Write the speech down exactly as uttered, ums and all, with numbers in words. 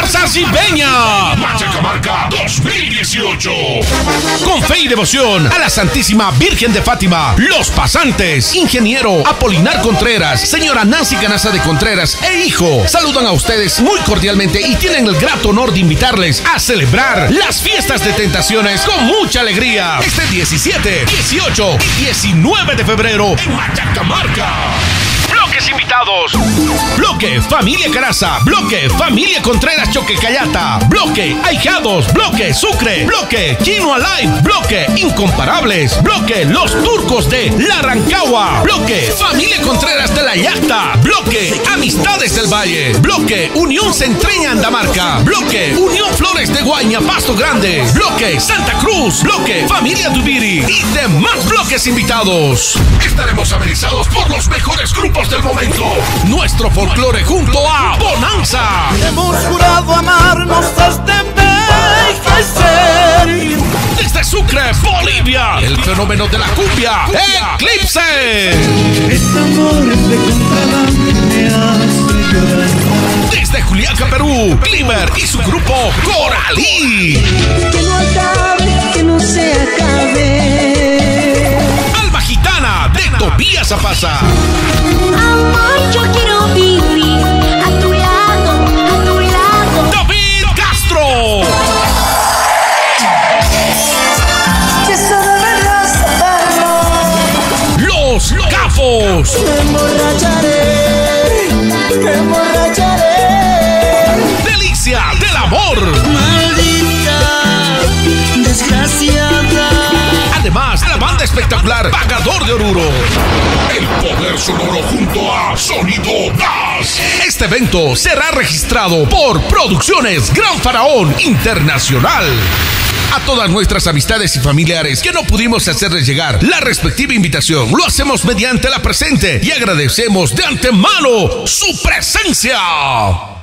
Raza Cibeña. Machacamarca dos mil dieciocho. Con fe y devoción a la Santísima Virgen de Fátima, Los Pasantes, ingeniero Apolinar Contreras, señora Nancy Canaza de Contreras e hijo, saludan a ustedes muy cordialmente y tienen el grato honor de invitarles a celebrar las fiestas de Tentaciones con mucha alegría este diecisiete, dieciocho y diecinueve de febrero en Machacamarca. Bloques invitados: bloque Familia Caraza, bloque Familia Contreras Choquecayata, bloque Ahijados, bloque Sucre, bloque Chino Alive, bloque Incomparables, bloque Los Turcos de La Rancagua, bloque Familia Contreras de La Yacta, bloque Amistades del Valle, bloque Unión Centreña Andamarca, bloque Unión Flores de Guaña Pasto Grande, bloque Santa Cruz, bloque Familia Dubiri y demás bloques invitados. Estaremos amenizados por los mejores grupos del momento. Nuestro folclore junto a Bonanza. Hemos jurado amarnos hasta envejecer. Desde Sucre, Bolivia, el fenómeno de la cumbia, Eclipse. Este amor de contrabando me hace llorar. Desde Juliaca, Perú, Cliver y su grupo Coralí. Que no acabe, que no se acabe. Alma Gitana de Tobías Zapasa. Amor, yo quiero vivir a tu lado, a tu lado. David Castro. Que solo verás saberlo. Los Cafos. Me emborracharé, me emborracharé. Delicia del amor. Maldita, desgraciada. Además, la banda espectacular Pagador de Oruro. El poder sonoro junto a Sonido Das. Este evento será registrado por Producciones Gran Faraón Internacional. A todas nuestras amistades y familiares que no pudimos hacerles llegar la respectiva invitación, lo hacemos mediante la presente y agradecemos de antemano su presencia.